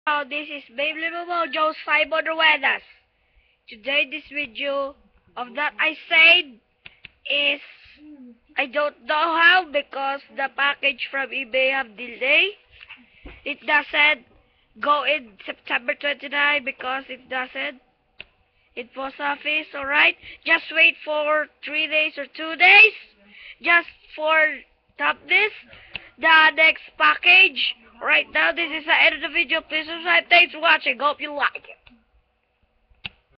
This is Beyblade Mojo's Cyber Ruedas. Today this video of that I said is I don't know how because the package from eBay have delay. It doesn't go in September 29 because it doesn't. It post office, alright? Just wait for 3 days or 2 days. Just for top this. The next package. Right now, this is the end of the video. Please subscribe. Thanks for watching. Hope you like it.